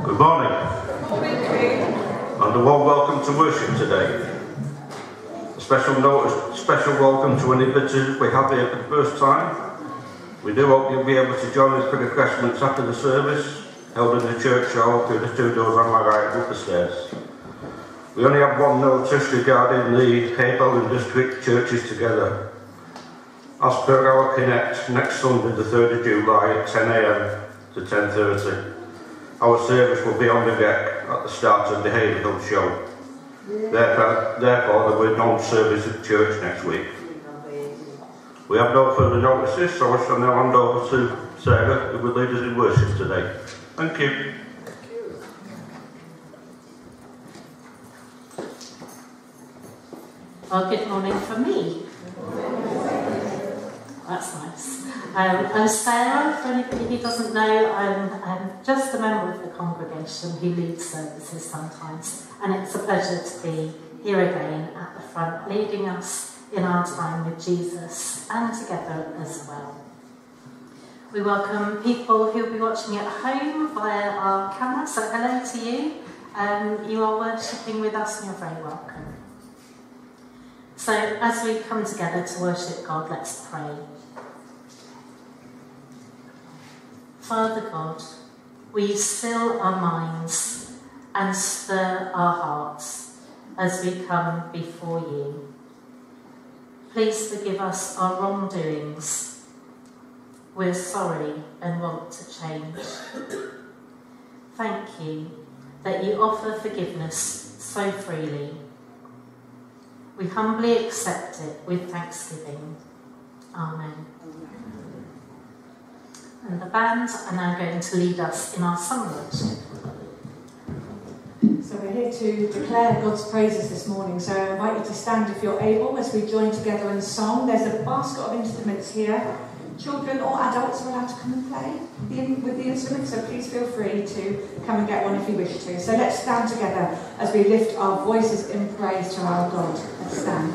Good morning. And a warm welcome to worship today. A special welcome to any visitors we have here for the first time. We do hope you'll be able to join us for refreshments after the service, held in the church hall through the two doors on my right up the stairs. We only have one notice regarding the Haybell and District churches together. As per our Connect, next Sunday the 3rd of July at 10 AM to 10:30. Our service will be on the deck at the start of the Haverhill show. Therefore, there will be no service at church next week. We have no further notices, so I shall now hand over to Sarah, who will lead us in worship today. Thank you. Well, good morning from me. That's nice. I'm Sarah. For anybody who doesn't know, I'm just a member of the congregation who leads services sometimes, and it's a pleasure to be here again at the front, leading us in our time with Jesus and together as well. We welcome people who will be watching at home via our camera, so hello to you. You are worshipping with us and you're very welcome. So as we come together to worship God, let's pray. Father God, we still our minds and stir our hearts as we come before you. Please forgive us our wrongdoings. We're sorry and want to change. Thank you that you offer forgiveness so freely. We humbly accept it with thanksgiving. Amen. And the band are now going to lead us in our song worship. So we're here to declare God's praises this morning. So I invite you to stand if you're able as we join together in song. There's a basket of instruments here. Children or adults are allowed to come and play with the instruments, so please feel free to come and get one if you wish to. So let's stand together as we lift our voices in praise to our God. Let's stand.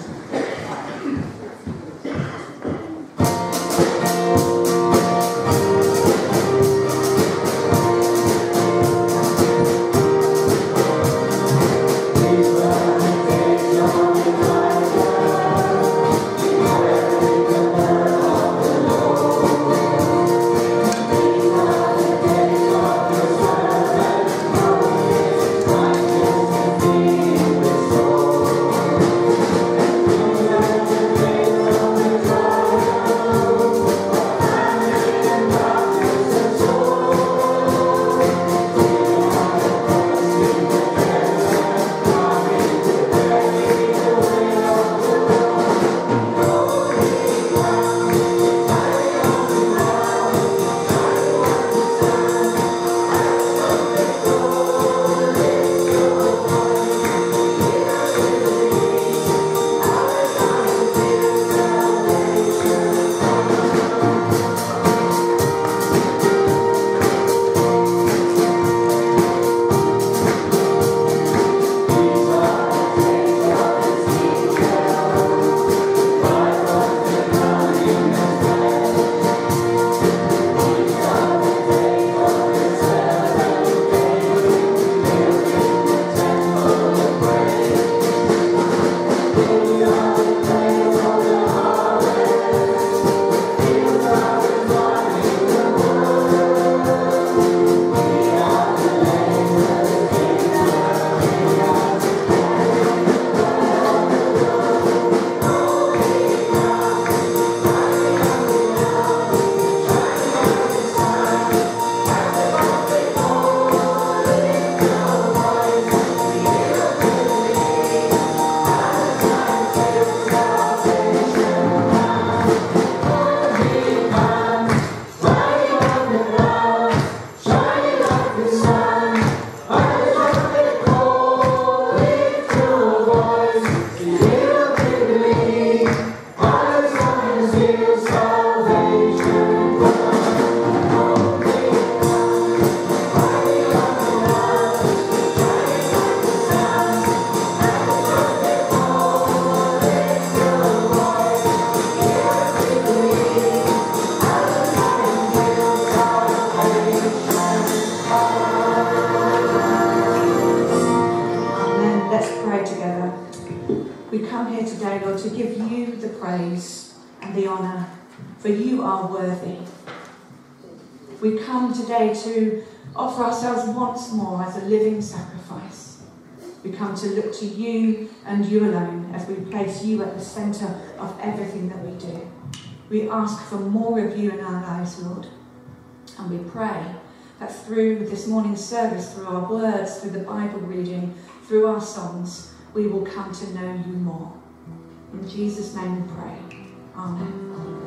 today, Lord, to give you the praise and the honour, for you are worthy. We come today to offer ourselves once more as a living sacrifice. We come to look to you and you alone as we place you at the centre of everything that we do. We ask for more of you in our lives, Lord. And we pray that through this morning's service, through our words, through the Bible reading, through our songs, we will come to know you more. In Jesus' name we pray. Amen.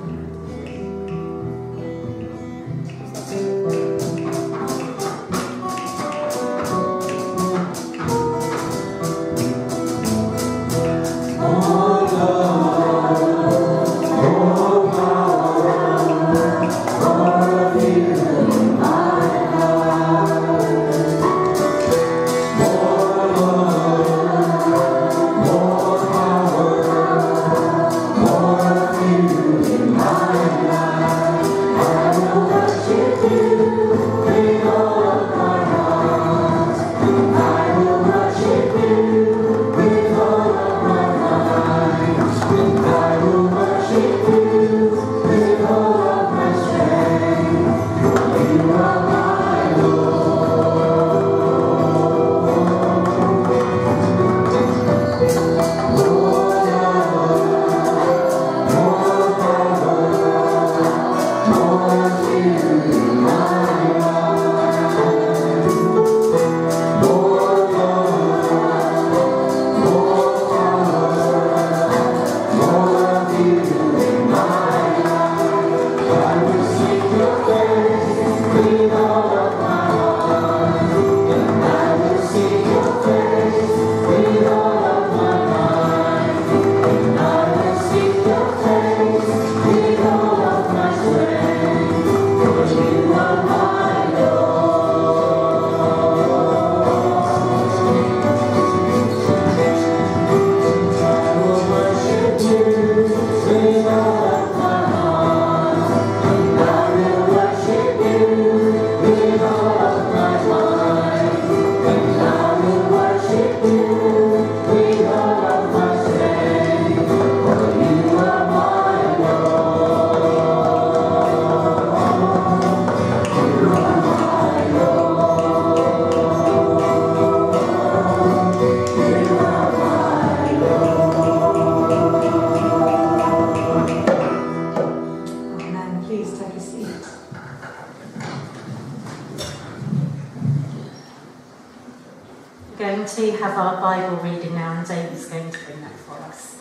Our Bible reading now, and David's going to bring that for us.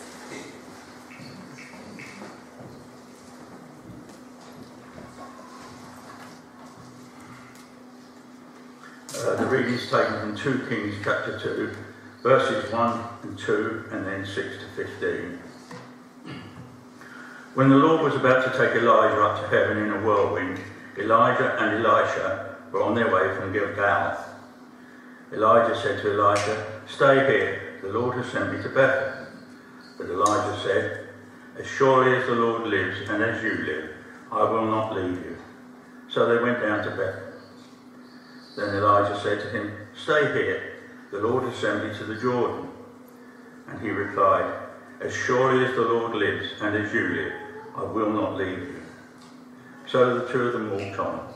The reading is taken from 2 Kings chapter 2, verses 1 and 2, and then 6 to 15. When the Lord was about to take Elijah up to heaven in a whirlwind, Elijah and Elisha were on their way from Gilgal. Elijah said to Elisha, "Stay here, the Lord has sent me to Bethel." But Elijah said, "As surely as the Lord lives and as you live, I will not leave you." So they went down to Bethel. Then Elijah said to him, "Stay here, the Lord has sent me to the Jordan." And he replied, "As surely as the Lord lives and as you live, I will not leave you." So the two of them walked on.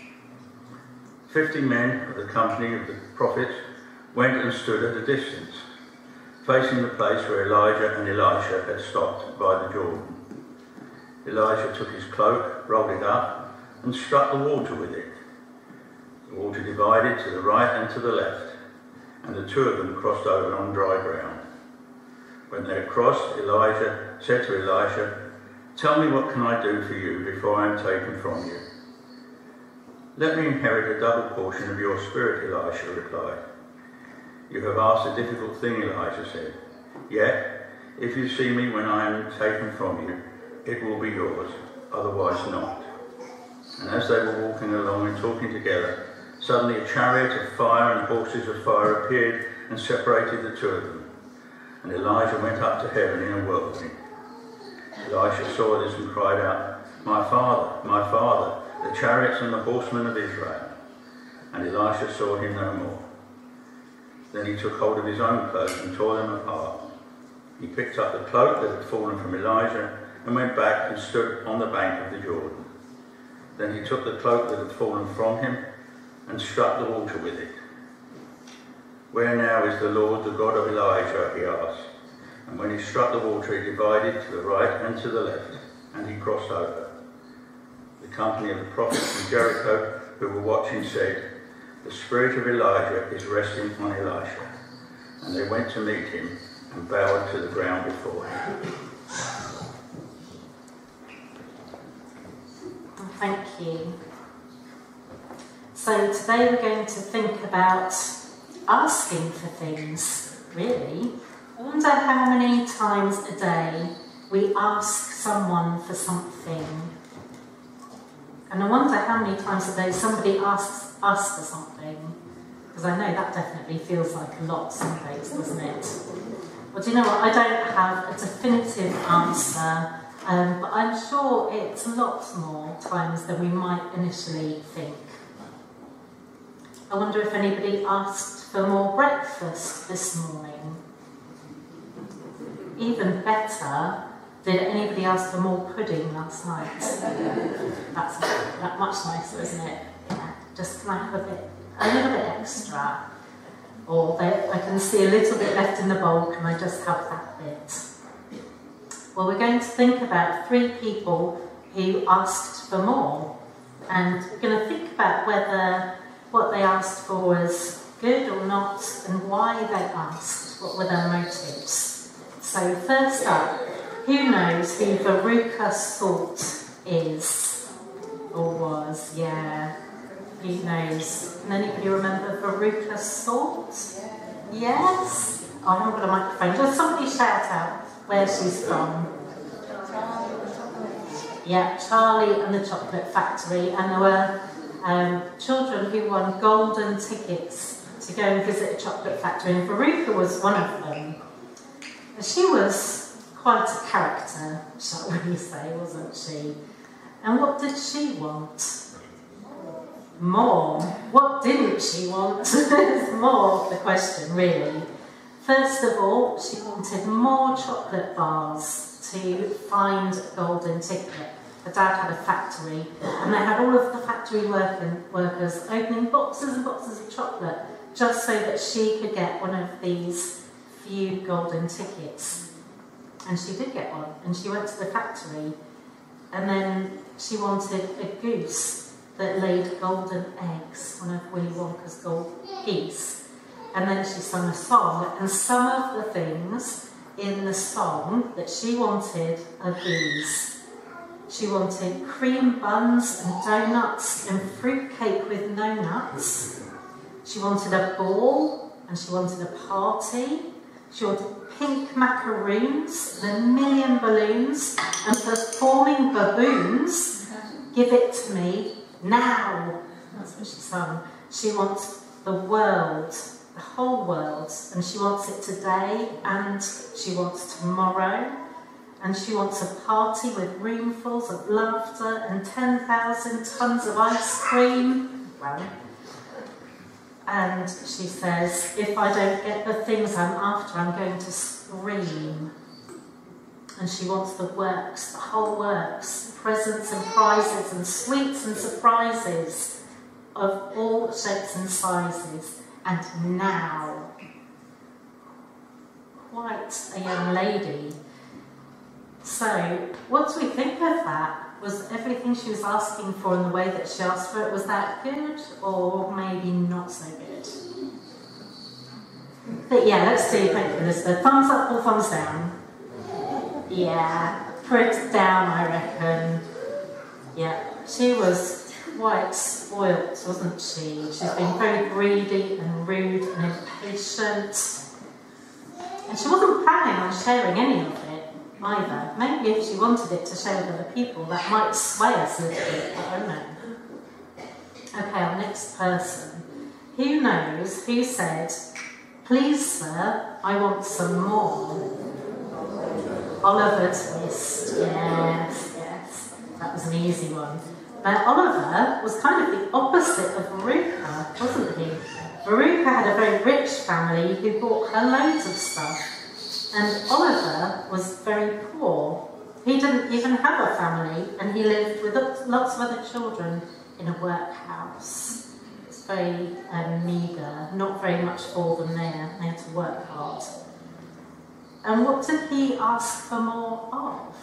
50 men of the company of the prophets went and stood at a distance, facing the place where Elijah and Elisha had stopped by the Jordan. Elijah took his cloak, rolled it up, and struck the water with it. The water divided to the right and to the left, and the two of them crossed over on dry ground. When they had crossed, Elijah said to Elisha, "Tell me, what can I do for you before I am taken from you?" "Let me inherit a double portion of your spirit," Elisha replied. "You have asked a difficult thing," Elijah said. "Yet, if you see me when I am taken from you, it will be yours, otherwise not." And as they were walking along and talking together, suddenly a chariot of fire and horses of fire appeared and separated the two of them. And Elijah went up to heaven in a whirlwind. Elisha saw this and cried out, my father, the chariots and the horsemen of Israel." And Elisha saw him no more. Then he took hold of his own clothes and tore them apart. He picked up the cloak that had fallen from Elijah and went back and stood on the bank of the Jordan. Then he took the cloak that had fallen from him and struck the water with it. "Where now is the Lord, the God of Elijah?" he asked. And when he struck the water, it divided to the right and to the left, and he crossed over. The company of the prophets from Jericho who were watching said, "The spirit of Elijah is resting on Elisha." And they went to meet him and bowed to the ground before him. Thank you. So today we're going to think about asking for things, really. I wonder how many times a day we ask someone for something. And I wonder how many times a day somebody asks us for something. Because I know that definitely feels like a lot some days, doesn't it? Well, do you know what? I don't have a definitive answer, but I'm sure it's lots more times than we might initially think. I wonder if anybody asked for more breakfast this morning. Even better, did anybody ask for more pudding last night? That's that much nicer, isn't it? Yeah. Just can I have a little bit extra? Or I can see a little bit left in the bowl, can I just have that bit? Well, we're going to think about 3 people who asked for more. And we're going to think about whether what they asked for was good or not, and why they asked. What were their motives? So first up, who knows who Veruca Salt is? Or was? Yeah. Who knows? Can anybody remember Veruca Salt? Yes? Oh, I haven't got a microphone. Just somebody shout out where she's from. Yeah, Charlie and the Chocolate Factory. And there were children who won golden tickets to go and visit a chocolate factory. And Veruca was one of them. She was quite a character, shall we say, wasn't she? And what did she want? More. What didn't she want? It's more the question, really. First of all, she wanted more chocolate bars to find a golden ticket. Her dad had a factory, and they had all of the factory workers opening boxes and boxes of chocolate just so that she could get one of these few golden tickets. And she did get one, and she went to the factory, and then she wanted a goose that laid golden eggs, one of Willy Wonka's gold geese. And then she sang a song, and some of the things in the song that she wanted are these. She wanted cream buns and donuts and fruitcake with no nuts. She wanted a ball, and she wanted a party. She wanted pink macaroons and a million balloons and performing baboons. Give it to me now. That's what she sung. She wants the world, the whole world, and she wants it today and she wants tomorrow. And she wants a party with roomfuls of laughter and 10,000 tons of ice cream. Well, and she says, if I don't get the things I'm after, I'm going to scream. And she wants the works, the whole works, presents and prizes and sweets and surprises of all shapes and sizes. And now, quite a young lady. So, what do we think of that? Was everything she was asking for in the way that she asked for it, was that good or maybe not so good? But yeah, let's do, thank you, Elizabeth. Thumbs up or thumbs down? Yeah, put it down, I reckon. Yeah, she was quite spoilt, wasn't she? She's been very greedy and rude and impatient. And she wasn't planning on sharing any of it either. Maybe if she wanted it to share with other people, that might sway us a little bit, I don't know. Okay, our next person. Who knows who said, please sir, I want some more? Oliver Twist, yes, yes. That was an easy one. But Oliver was kind of the opposite of Veruca, wasn't he? Veruca had a very rich family who bought her loads of stuff. And Oliver was very poor. He didn't even have a family, and he lived with lots of other children in a workhouse. It's very meagre, not very much for them there. They had to work hard. And what did he ask for more of?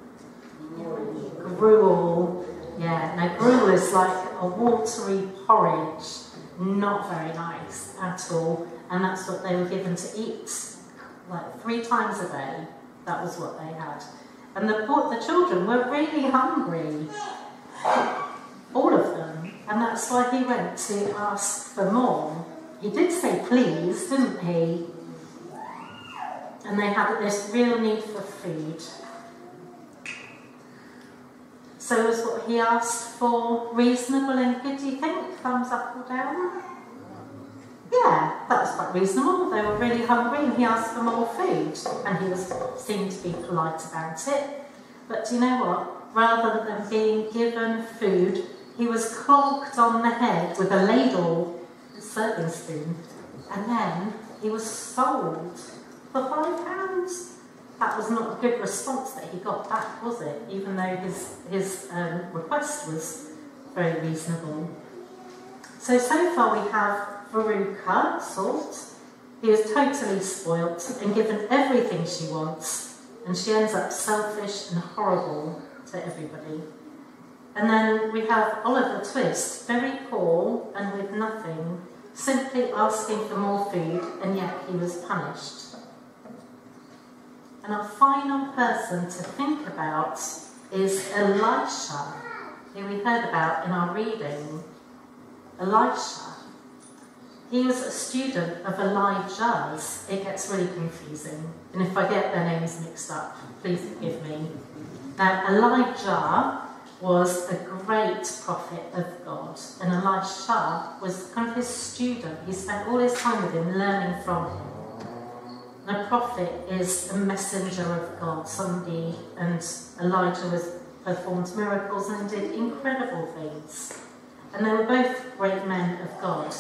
Gruel. Yeah, now gruel is like a watery porridge, not very nice at all, and that's what they were given to eat, like 3 times a day. That was what they had. And the children were really hungry, all of them, and that's why he went to ask for more. He did say please, didn't he? And they had this real need for food. So was what he asked for reasonable and good, do you think? Thumbs up or down? Yeah, that was quite reasonable. They were really hungry and he asked for more food. And he seemed to be polite about it. But do you know what? Rather than being given food, he was clogged on the head with a ladle, a serving spoon. And then he was sold for £5. That was not a good response that he got back, was it? Even though his request was very reasonable. So far we have Veruca, Salt. He was totally spoilt and given everything she wants, and she ends up selfish and horrible to everybody. And then we have Oliver Twist, very poor and with nothing, simply asking for more food, and yet he was punished. And our final person to think about is Elisha, who we heard about in our reading. Elisha. He was a student of Elijah's. It gets really confusing, and if I get their names mixed up, please forgive me. Now, Elijah was a great prophet of God, and Elisha was kind of his student. He spent all his time with him, learning from him. A prophet is a messenger of God, somebody, and Elijah performed miracles and did incredible things. And they were both great men of God.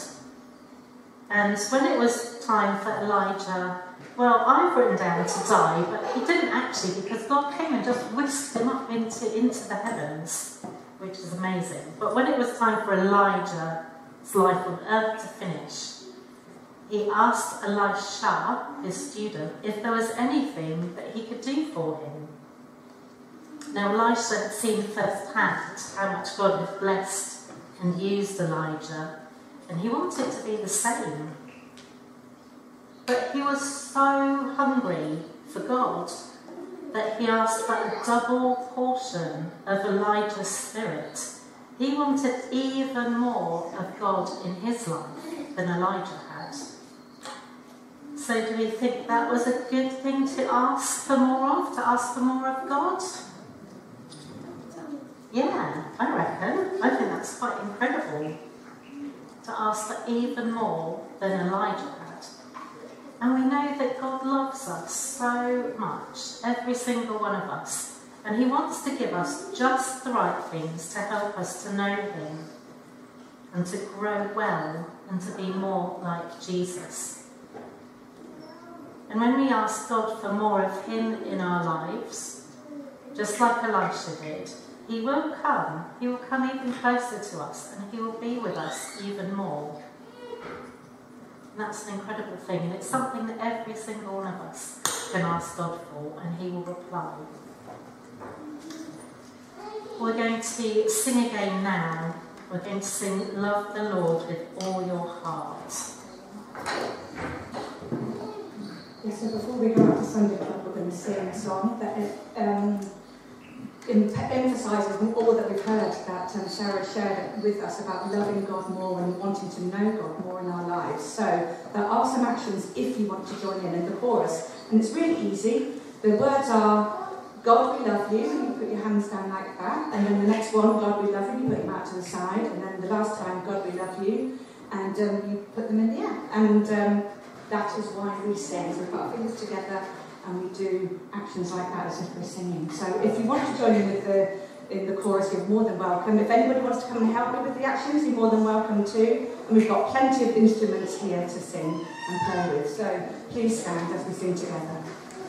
And when it was time for Elijah, well, I've written down to die, but he didn't actually, because God came and just whisked him up into the heavens, which is amazing. But when it was time for Elijah's life on earth to finish, he asked Elisha, his student, if there was anything that he could do for him. Now, Elisha had seen firsthand how much God had blessed and used Elijah, and he wanted to be the same. But he was so hungry for God that he asked for a double portion of Elijah's spirit. He wanted even more of God in his life than Elijah had. So do we think that was a good thing to ask for more of, to ask for more of God? Yeah, I reckon. I think that's quite incredible, to ask for even more than Elijah had. And we know that God loves us so much, every single one of us, and he wants to give us just the right things to help us to know him and to grow well and to be more like Jesus. And when we ask God for more of him in our lives, just like Elisha did, he will come. He will come even closer to us, and he will be with us even more. And that's an incredible thing, and it's something that every single one of us can ask God for, and he will reply. We're going to sing again now. We're going to sing Love the Lord with All Your Heart. So before we go out to Sunday Club, we're going to sing a song that emphasises all that we've heard that Sarah shared with us about loving God more and wanting to know God more in our lives. So there are some actions if you want to join in the chorus. And it's really easy. The words are, God, we love you, and you put your hands down like that. And then the next one, God, we love you, you put them out to the side. And then the last time, God, we love you, and you put them in the air. And that is why we sing. So we put our fingers together and we do actions like that as if we're singing. So if you want to join in the chorus, you're more than welcome. If anybody wants to come and help me with the actions, you're more than welcome too. And we've got plenty of instruments here to sing and play with. So please stand as we sing together.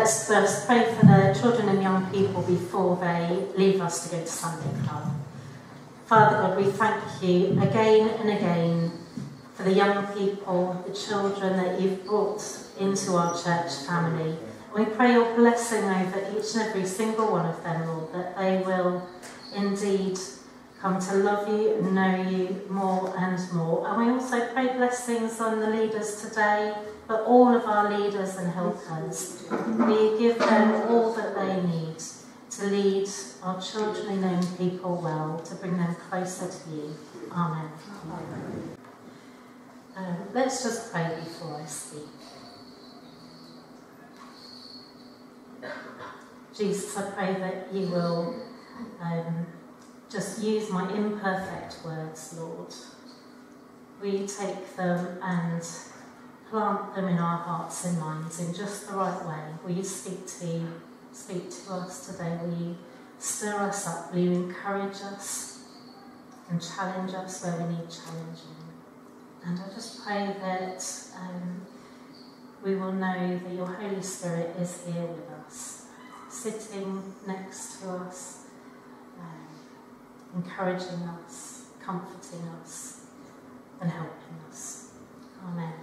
let's first pray for the children and young people before they leave us to go to Sunday Club. Father God, we thank you again and again for the young people, the children that you've brought into our church family. We pray your blessing over each and every single one of them, Lord, that they will indeed come to love you and know you more and more. And we also pray blessings on the leaders today, but all of our leaders and helpers. We give them all that they need to lead our children and young people well, to bring them closer to you. Amen. Let's just pray before I speak. Jesus, I pray that you will just use my imperfect words, Lord. We take them and plant them in our hearts and minds in just the right way. Will you speak to us today? Will you stir us up? Will you encourage us and challenge us where we need challenging? And I just pray that we will know that your Holy Spirit is here with us, sitting next to us, encouraging us, comforting us, and helping us. Amen.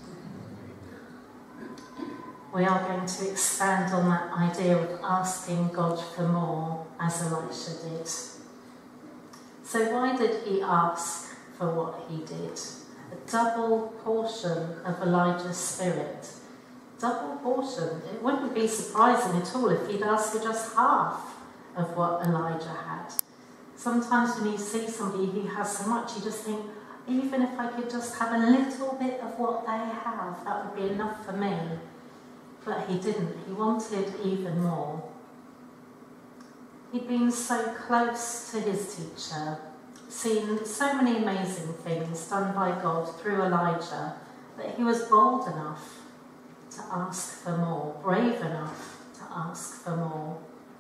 We are going to expand on that idea of asking God for more, as Elisha did. So why did he ask for what he did? A double portion of Elijah's spirit. Double portion. It wouldn't be surprising at all if he'd asked for just half of what Elijah had. Sometimes when you see somebody who has so much, you just think, even if I could just have a little bit of what they have, that would be enough for me. But he didn't. He wanted even more. He'd been so close to his teacher, seen so many amazing things done by God through Elijah, that he was bold enough to ask for more, brave enough to ask for more.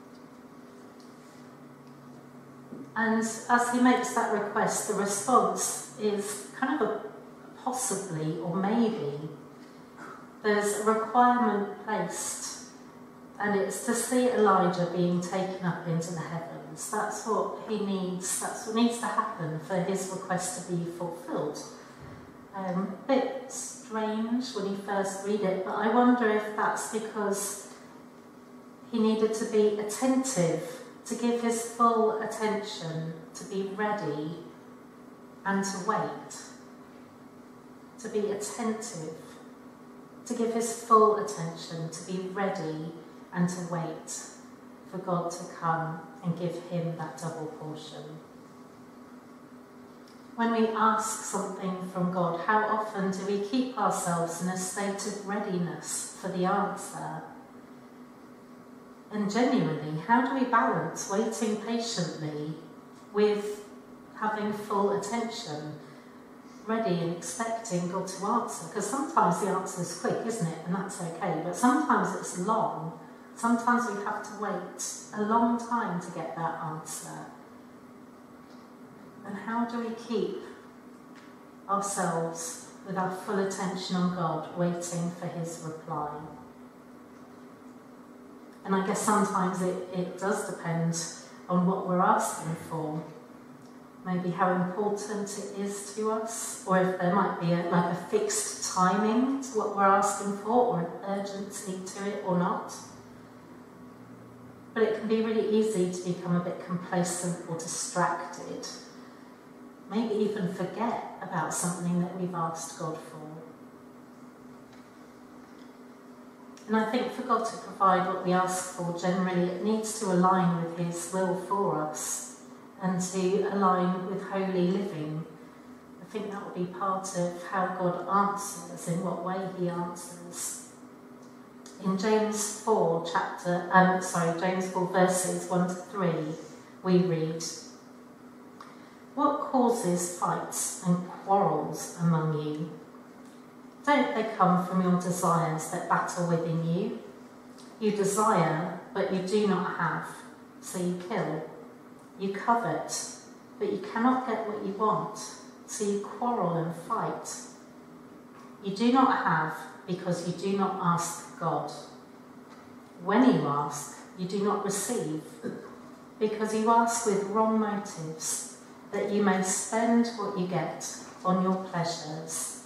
And as he makes that request, the response is kind of a possibly or maybe. There's a requirement placed, and it's to see Elijah being taken up into the heavens. That's what he needs, that's what needs to happen for his request to be fulfilled. A bit strange when you first read it, but I wonder if that's because he needed to be attentive, to give his full attention, to be ready and to wait. To be attentive, to give his full attention, to be ready and to wait for God to come and give him that double portion. When we ask something from God, how often do we keep ourselves in a state of readiness for the answer? And genuinely, how do we balance waiting patiently with having full attention, ready and expecting God to answer? Because sometimes the answer is quick, isn't it? And that's okay. But sometimes it's long. Sometimes we have to wait a long time to get that answer. And how do we keep ourselves with our full attention on God, waiting for his reply? And I guess sometimes it does depend on what we're asking for. Maybe how important it is to us, or if there might be a fixed timing to what we're asking for, or an urgency to it or not. But it can be really easy to become a bit complacent or distracted. Maybe even forget about something that we've asked God for. And I think for God to provide what we ask for, generally it needs to align with his will for us and to align with holy living. I think that will be part of how God answers, in what way he answers. In James 4 verses 1 to 3, we read, "What causes fights and quarrels among you? Don't they come from your desires that battle within you? You desire, but you do not have, so you kill. You covet, but you cannot get what you want, so you quarrel and fight. You do not have because you do not ask God. When you ask, you do not receive, because you ask with wrong motives, that you may spend what you get on your pleasures.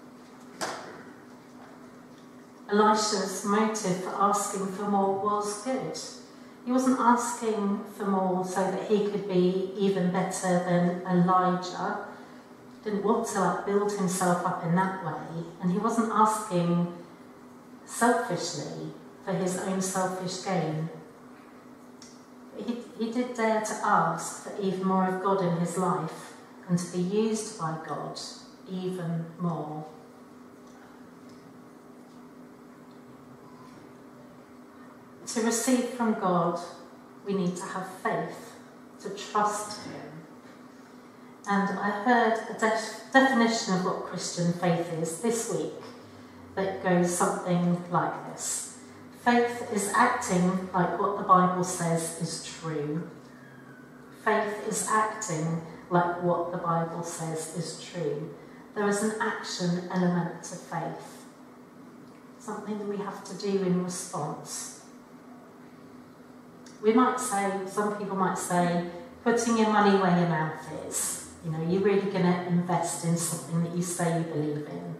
Elisha's motive for asking for more was good. He wasn't asking for more so that he could be even better than Elijah. He didn't want to build himself up in that way. And he wasn't asking selfishly for his own selfish gain. He did dare to ask for even more of God in his life and to be used by God even more. To receive from God, we need to have faith, to trust him. And I heard a definition of what Christian faith is this week that goes something like this. Faith is acting like what the Bible says is true. Faith is acting like what the Bible says is true. There is an action element to faith, something that we have to do in response. We might say, some people might say, putting your money where your mouth is. You know, you're really going to invest in something that you say you believe in.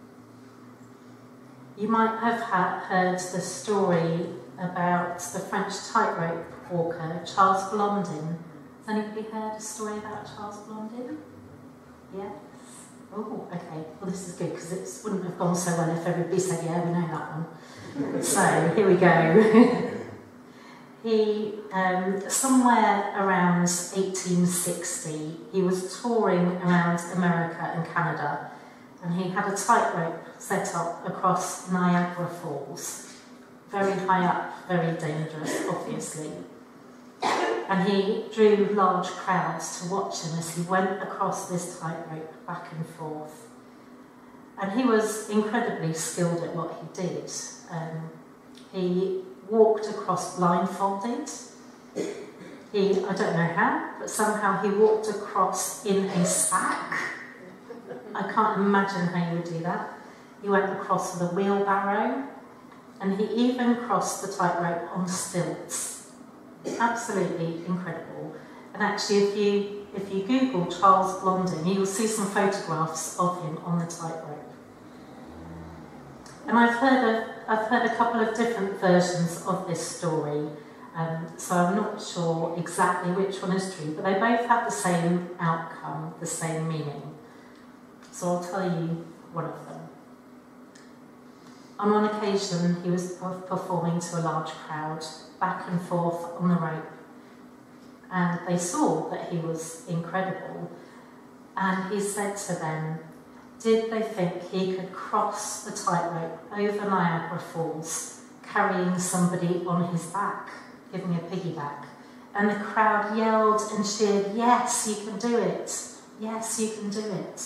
You might have heard the story about the French tightrope walker, Charles Blondin. Has anybody heard a story about Charles Blondin? Yes? Oh, okay. Well, this is good, because it wouldn't have gone so well if everybody said, yeah, we know that one. So, here we go. He, somewhere around 1860, he was touring around America and Canada, and he had a tightrope set up across Niagara Falls. Very high up, very dangerous, obviously. And he drew large crowds to watch him as he went across this tightrope back and forth. And he was incredibly skilled at what he did. He walked across blindfolded. I don't know how, but somehow he walked across in a sack. I can't imagine how you would do that. He went across with a wheelbarrow, and he even crossed the tightrope on stilts. Absolutely incredible. And actually, if you Google Charles Blondin, you will see some photographs of him on the tightrope. And I've heard a couple of different versions of this story, so I'm not sure exactly which one is true, but they both have the same outcome, the same meaning. So I'll tell you one of them. On one occasion, he was performing to a large crowd, back and forth on the rope, and they saw that he was incredible, and he said to them, did they think he could cross the tightrope over Niagara Falls, carrying somebody on his back, giving a piggyback? And the crowd yelled and cheered, yes, you can do it. Yes, you can do it.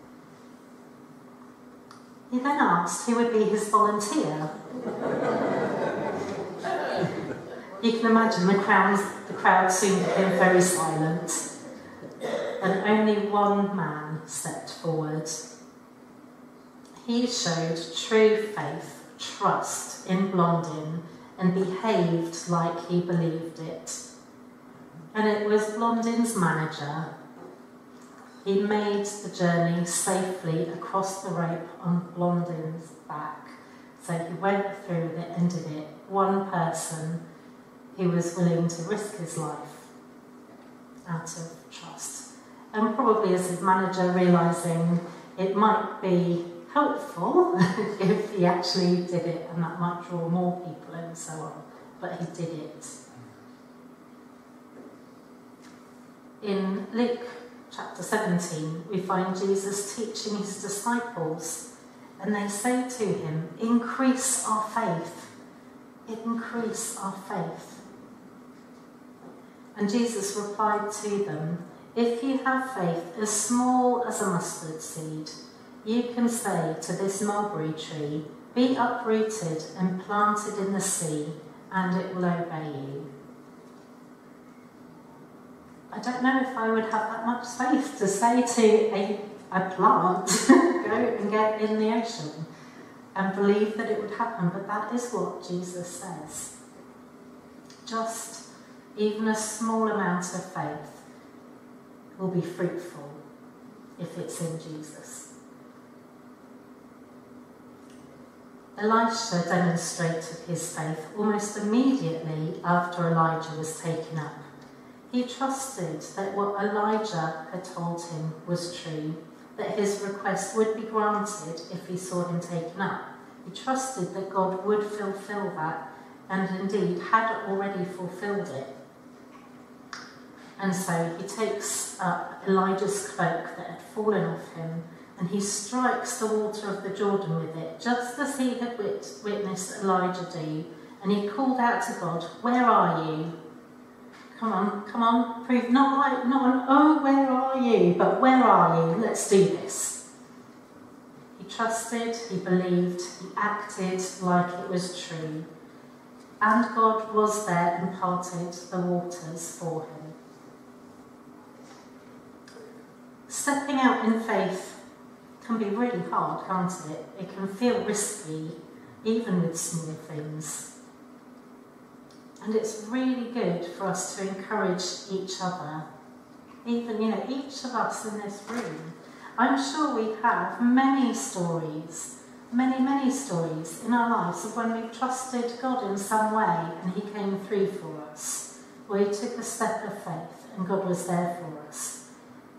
He then asked who would be his volunteer. You can imagine the crowd soon became very silent, and only one man stepped forward. He showed true faith, trust in Blondin, and behaved like he believed it. And it was Blondin's manager. He made the journey safely across the rope on Blondin's back. So he went through it and did it. One person who was willing to risk his life out of trust. And probably as his manager, realising it might be helpful if he actually did it, and that might draw more people and so on, but he did it. In Luke chapter 17, we find Jesus teaching his disciples, and they say to him, increase our faith, increase our faith. And Jesus replied to them, if you have faith as small as a mustard seed, you can say to this mulberry tree, be uprooted and planted in the sea, and it will obey you. I don't know if I would have that much faith to say to a plant, go and get in the ocean. and believe that it would happen, but that is what Jesus says. Just even a small amount of faith will be fruitful if it's in Jesus. Elisha demonstrated his faith almost immediately after Elijah was taken up. He trusted that what Elijah had told him was true, that his request would be granted if he saw him taken up. He trusted that God would fulfill that, and indeed had already fulfilled it. And so he takes up Elijah's cloak that had fallen off him, and he strikes the water of the Jordan with it, just as he had witnessed Elijah do. And he called out to God, "Where are you? Come on, prove not an, oh, where are you? But where are you? Let's do this." He trusted, he believed, he acted like it was true. And God was there and parted the waters for him. Stepping out in faith can be really hard, can't it? It can feel risky, even with small things. And it's really good for us to encourage each other. Even, each of us in this room. I'm sure we have many stories in our lives of when we've trusted God in some way and he came through for us, where he took a step of faith and God was there for us.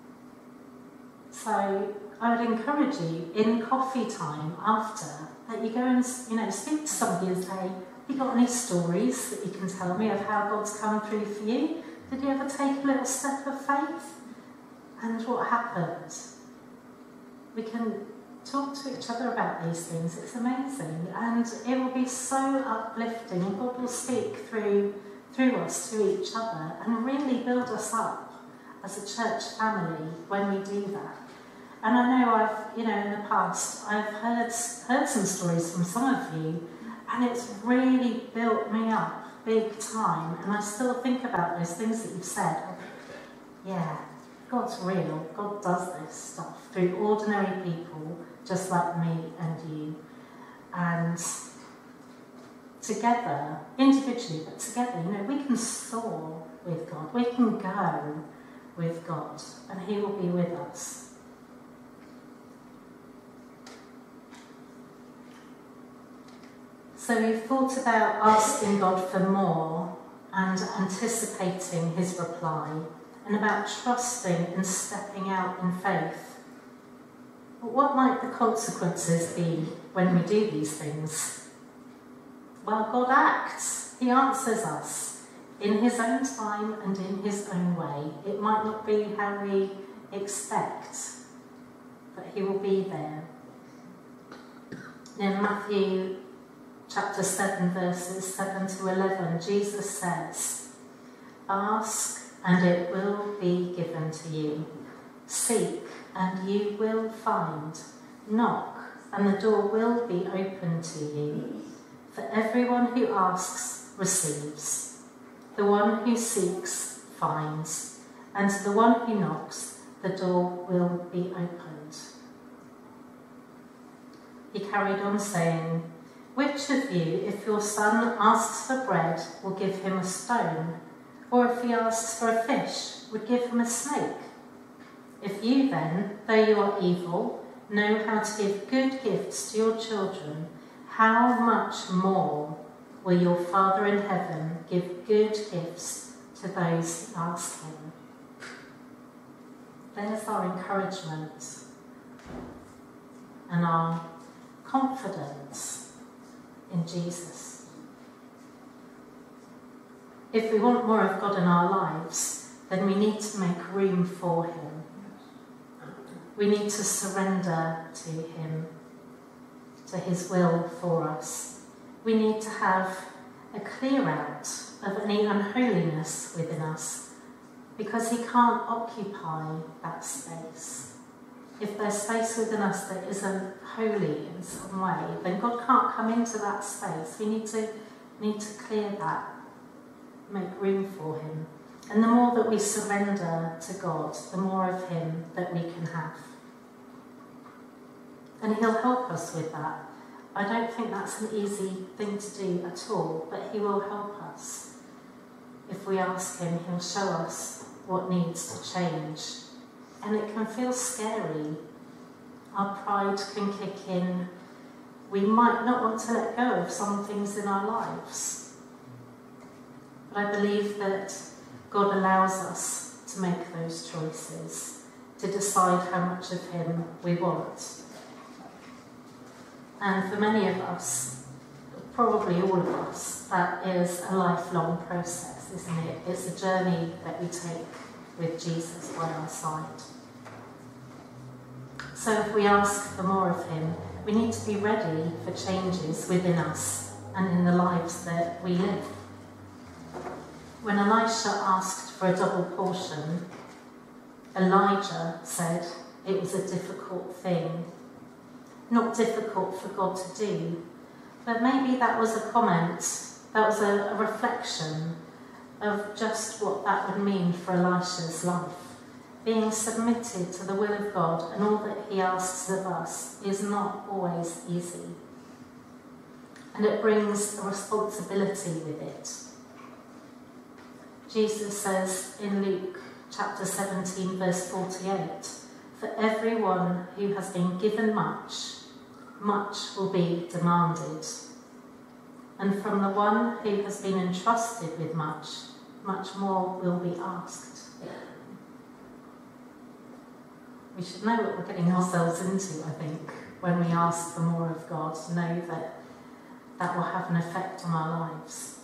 So I would encourage you in coffee time after that you go and speak to somebody and say, "Have you got any stories that you can tell me of how God's come through for you? Did you ever take a little step of faith? And what happened?" We can talk to each other about these things. It's amazing, and it will be so uplifting, and God will speak through us to each other and really build us up as a church family when we do that. And I know in the past, I've heard some stories from some of you, and it's really built me up big time. And I still think about those things that you've said. Yeah, God's real. God does this stuff through ordinary people, just like me and you. And together, individually, but together, we can soar with God. We can go with God, and he will be with us. So we've thought about asking God for more and anticipating his reply, and about trusting and stepping out in faith. But what might the consequences be when we do these things? Well, God acts. He answers us in his own time and in his own way. It might not be how we expect, but he will be there. In Matthew chapter 7, verses 7 to 11, Jesus says, "Ask, and it will be given to you. Seek, and you will find. Knock, and the door will be opened to you. For everyone who asks receives. The one who seeks finds. And to the one who knocks, the door will be opened." He carried on saying, "Which of you, if your son asks for bread, will give him a stone? Or if he asks for a fish, would give him a snake? If you then, though you are evil, know how to give good gifts to your children, how much more will your Father in heaven give good gifts to those who ask him?" There's our encouragement and our confidence in Jesus. If we want more of God in our lives, then we need to make room for him. We need to surrender to him, to his will for us. We need to have a clear out of any unholiness within us, because he can't occupy that space. If there's space within us that isn't holy in some way, then God can't come into that space. We need to clear that, make room for him. And the more that we surrender to God, the more of him that we can have. And he'll help us with that. I don't think that's an easy thing to do at all, but he will help us. If we ask him, he'll show us what needs to change. And it can feel scary. Our pride can kick in. We might not want to let go of some things in our lives. But I believe that God allows us to make those choices, to decide how much of him we want. And for many of us, probably all of us, that is a lifelong process, isn't it? It's a journey that we take with Jesus by our side. So if we ask for more of him, we need to be ready for changes within us and in the lives that we live. When Elisha asked for a double portion, Elijah said it was a difficult thing. Not difficult for God to do, but maybe that was a comment, that was a reflection of just what that would mean for Elisha's life. Being submitted to the will of God and all that he asks of us is not always easy. And it brings a responsibility with it. Jesus says in Luke chapter 17 verse 48, "For everyone who has been given much, much will be demanded. And from the one who has been entrusted with much, much more will be asked." We should know what we're getting ourselves into, I think, when we ask for more of God, to know that that will have an effect on our lives.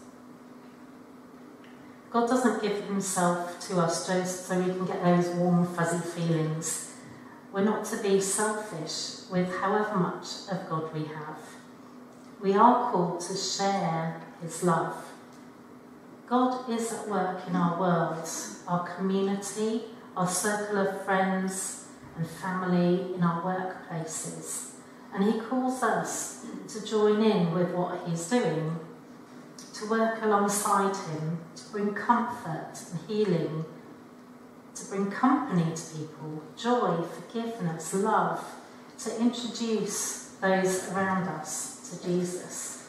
God doesn't give himself to us just so we can get those warm, fuzzy feelings. We're not to be selfish with however much of God we have. We are called to share his love. God is at work in our world, our community, our circle of friends and family, in our workplaces. And he calls us to join in with what he's doing, to work alongside him, to bring comfort and healing, to bring company to people, joy, forgiveness, love, to introduce those around us to Jesus.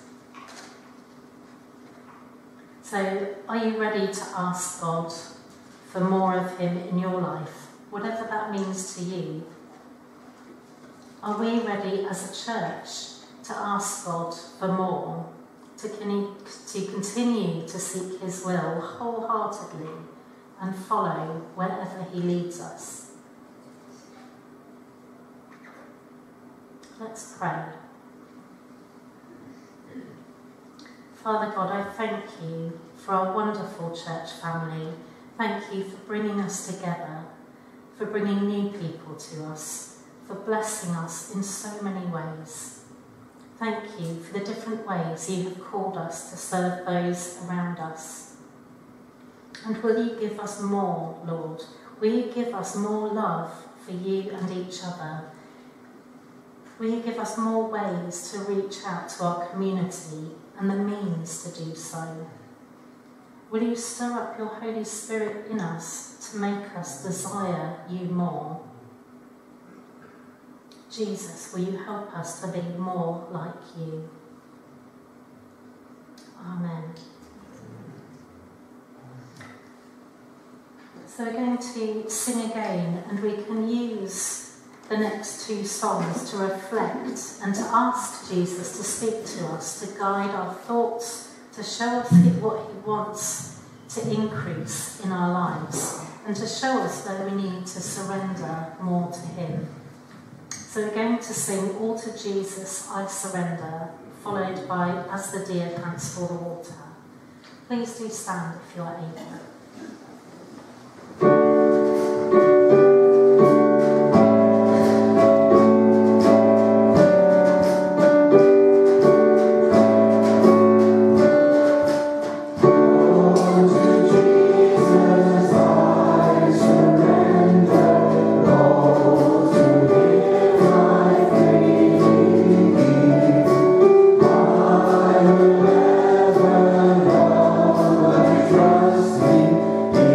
So, are you ready to ask God for more of him in your life, whatever that means to you? Are we ready as a church to ask God for more, to continue to seek his will wholeheartedly and follow wherever he leads us? Let's pray. Father God, I thank you for our wonderful church family. Thank you for bringing us together, for bringing new people to us, for blessing us in so many ways. Thank you for the different ways you have called us to serve those around us. And will you give us more, Lord? Will you give us more love for you and each other? Will you give us more ways to reach out to our community and the means to do so? Will you stir up your Holy Spirit in us to make us desire you more? Jesus, will you help us to be more like you? Amen. So we're going to sing again, and we can use the next two songs to reflect and to ask Jesus to speak to us, to guide our thoughts, to show us what he wants to increase in our lives, and to show us where we need to surrender more to him. So we're going to sing "All to Jesus I Surrender," followed by "As the Deer Pants for the Water." Please do stand if you are able. Trust me.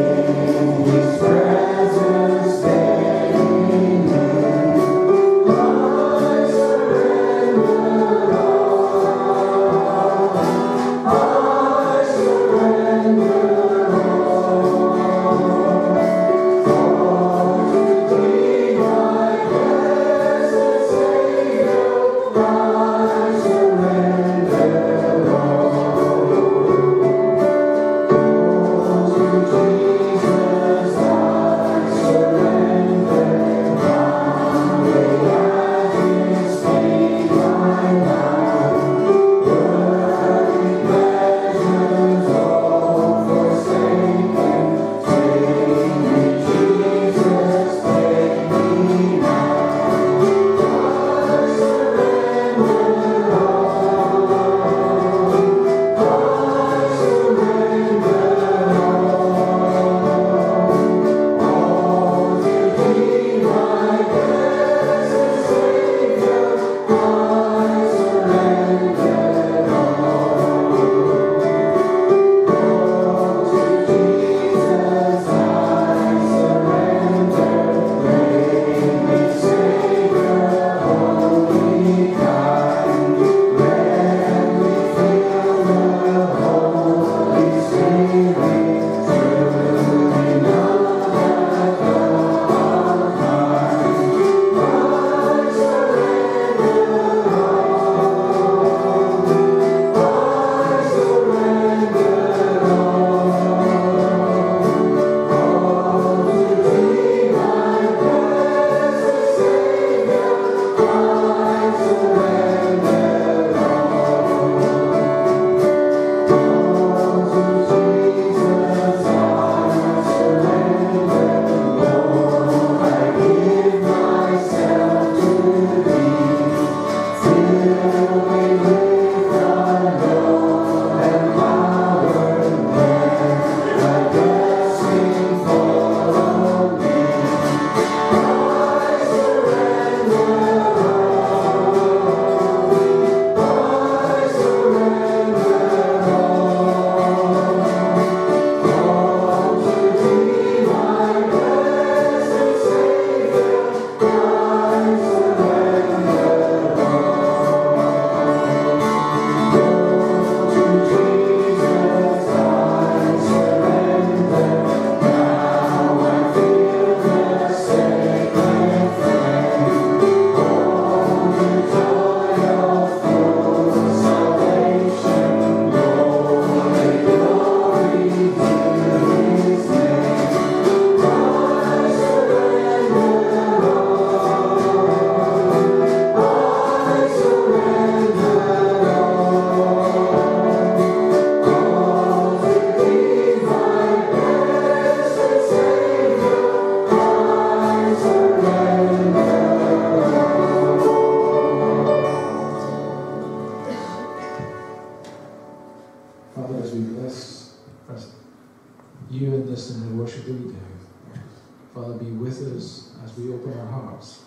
Father, as we bless you in this and the worship that we do, Father, be with us as we open our hearts.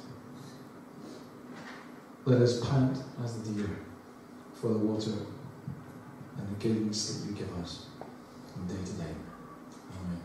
Let us pant as the deer for the water and the guidance that you give us from day to day. Amen.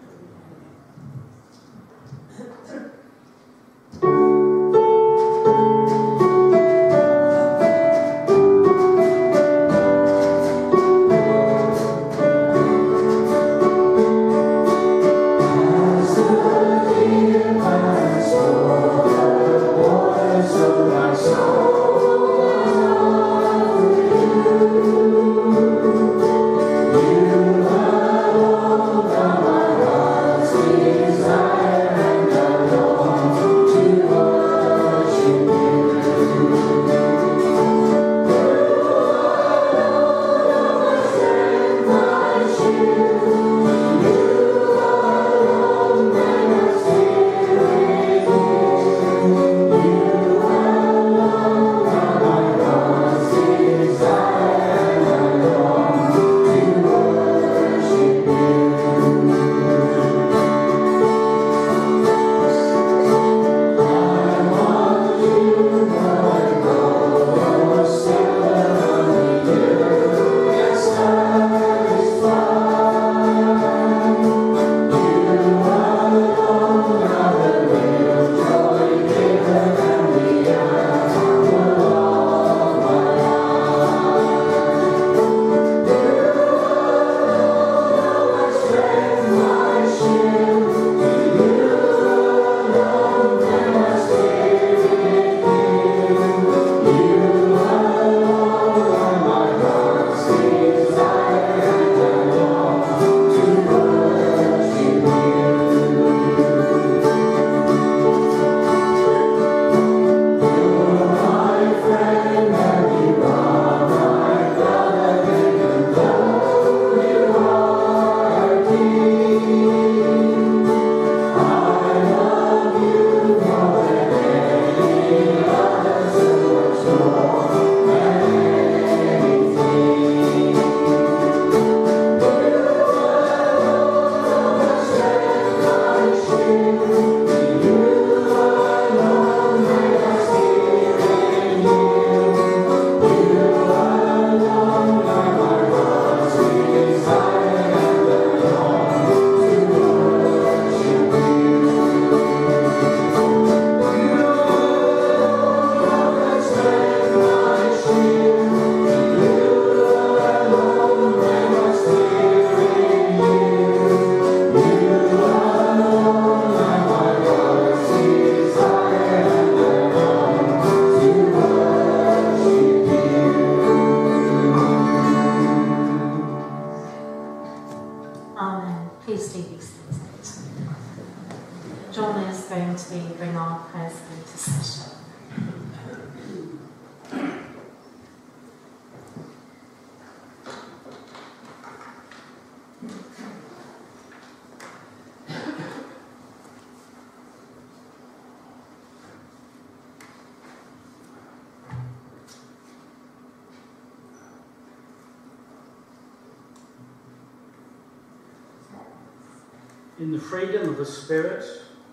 In the freedom of the Spirit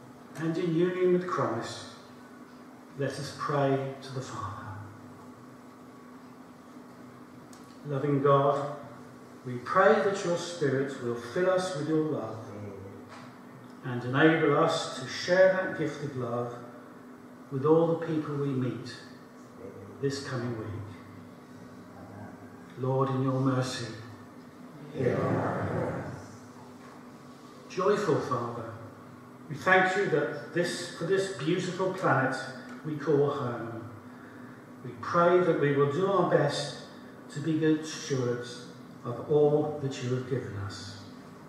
and in union with Christ, let us pray to the Father. Loving God, we pray that your Spirit will fill us with your love and enable us to share that gift of love with all the people we meet this coming week. Lord, in your mercy, hear our prayer. Joyful Father, we thank you that for this beautiful planet we call home. We pray that we will do our best to be good stewards of all that you have given us.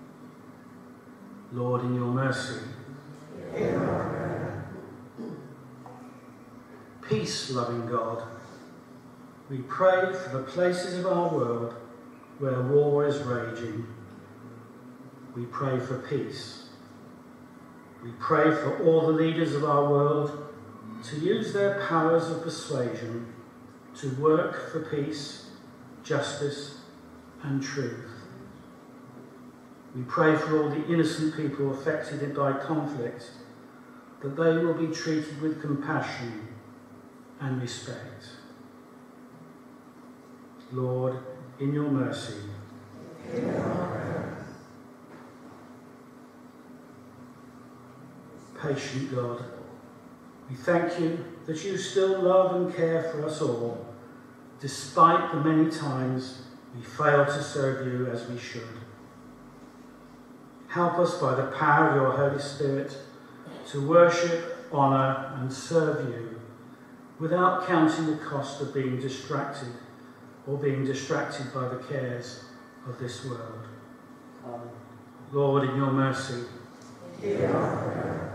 Lord, in your mercy, hear our prayer. Peace, loving God, we pray for the places of our world where war is raging. We pray for peace. We pray for all the leaders of our world to use their powers of persuasion to work for peace, justice, and truth. We pray for all the innocent people affected by conflict, that they will be treated with compassion and respect. Lord, in your mercy, hear our prayer. Patient God, we thank you that you still love and care for us all, despite the many times we fail to serve you as we should. Help us by the power of your Holy Spirit to worship, honour and serve you without counting the cost of being distracted or being distracted by the cares of this world. Amen. Lord, in your mercy, hear our prayer.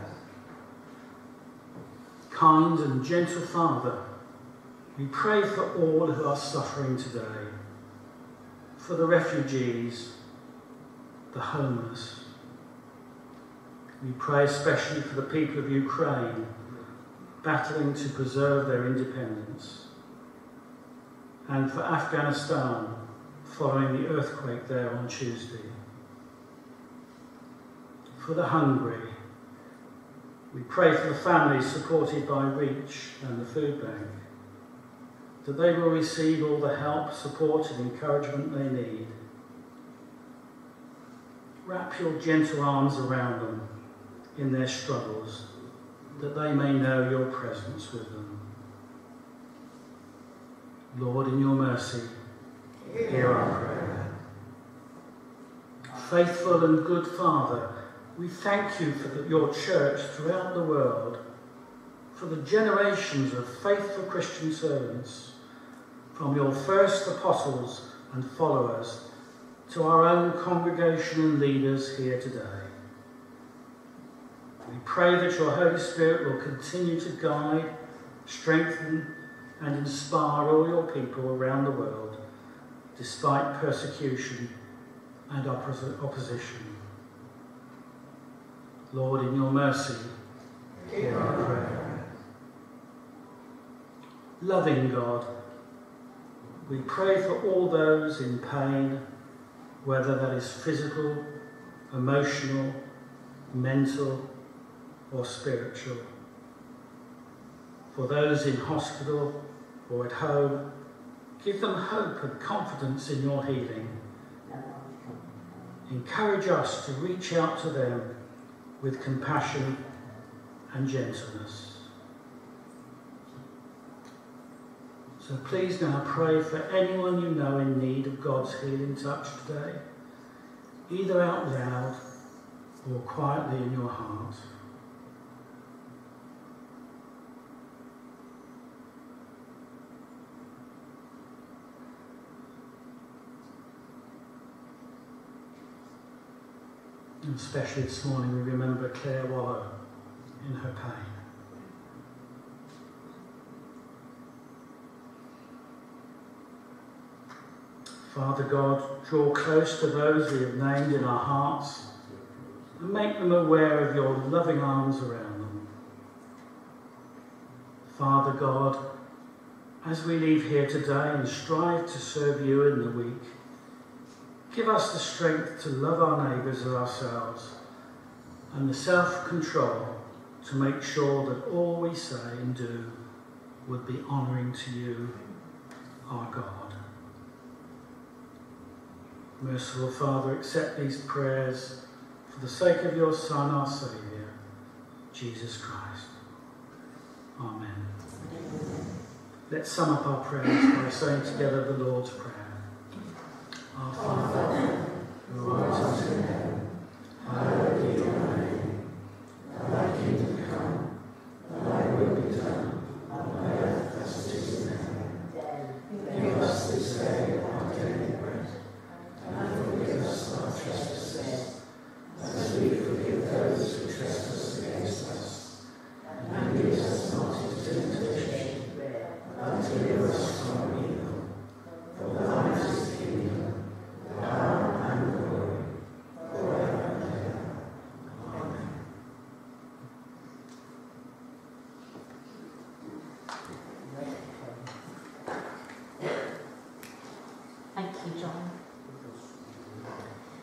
Kind and gentle Father, we pray for all who are suffering today, for the refugees, the homeless. We pray especially for the people of Ukraine battling to preserve their independence, and for Afghanistan following the earthquake there on Tuesday. For the hungry, we pray for the families supported by Reach and the Food Bank, that they will receive all the help, support and encouragement they need. Wrap your gentle arms around them in their struggles, that they may know your presence with them. Lord, in your mercy, hear our prayer. Faithful and good Father, we thank you for your church throughout the world, for the generations of faithful Christian servants, from your first apostles and followers to our own congregation and leaders here today. We pray that your Holy Spirit will continue to guide, strengthen and inspire all your people around the world, despite persecution and opposition. Lord, in your mercy, hear our prayer. Loving God, we pray for all those in pain, whether that is physical, emotional, mental, or spiritual. For those in hospital or at home, give them hope and confidence in your healing. Encourage us to reach out to them with compassion and gentleness. So please now pray for anyone you know in need of God's healing touch today, either out loud or quietly in your heart. And especially this morning, we remember Claire Waller in her pain. Father God, draw close to those we have named in our hearts and make them aware of your loving arms around them. Father God, as we leave here today and strive to serve you in the week, give us the strength to love our neighbours as ourselves and the self-control to make sure that all we say and do would be honouring to you, our God. Merciful Father, accept these prayers for the sake of your Son, our Saviour, Jesus Christ. Amen. Let's sum up our prayers by saying together the Lord's Prayer. Our Father, who art in heaven, hallowed be your name. Thy kingdom come, thy will be done, on earth as it is in heaven. Give us this day our daily bread, and forgive us our trespasses, as we forgive those who trespass against us. And lead us not into temptation, but deliver us from evil. For thine is the kingdom, power and glory, forever and ever. Amen. Thank you, John.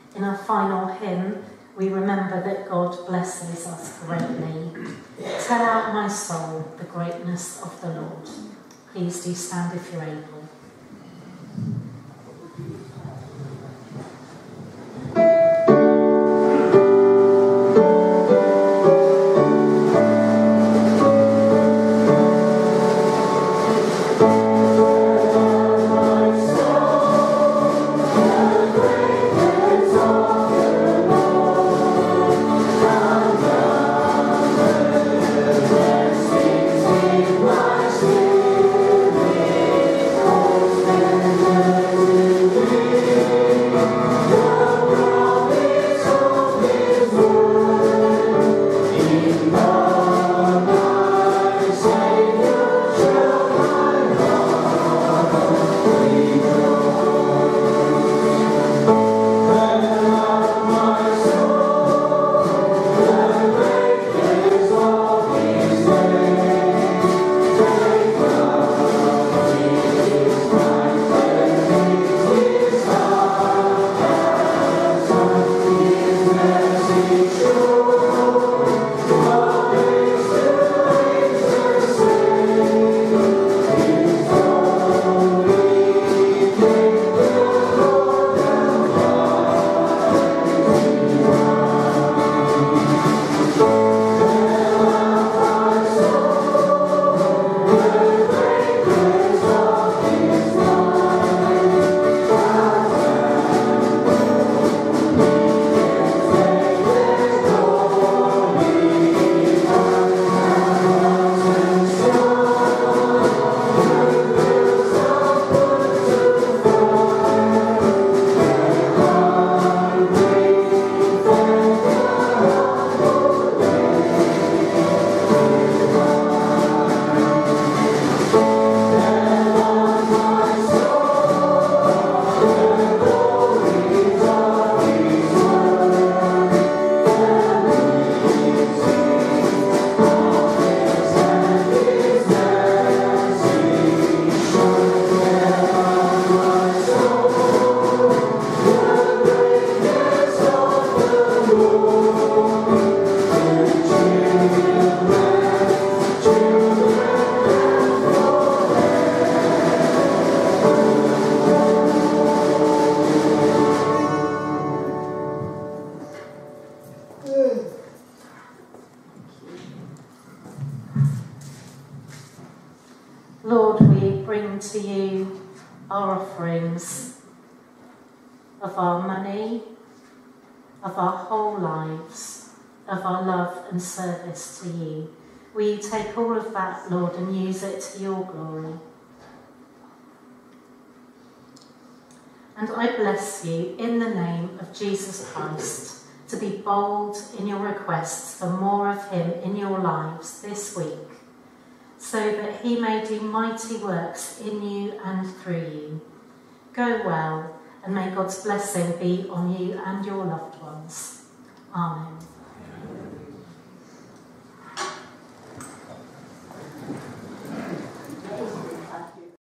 In our final hymn, we remember that God blesses us greatly. Tell out, my soul, the greatness of the Lord. Please do stand if you're able. Lord, we bring to you our offerings of our money, of our whole lives, of our love and service to you. Will you take all of that, Lord, and use it to your glory? And I bless you in the name of Jesus Christ to be bold in your requests for more of him in your lives this week, so that he may do mighty works in you and through you. Go well, and may God's blessing be on you and your loved ones. Amen.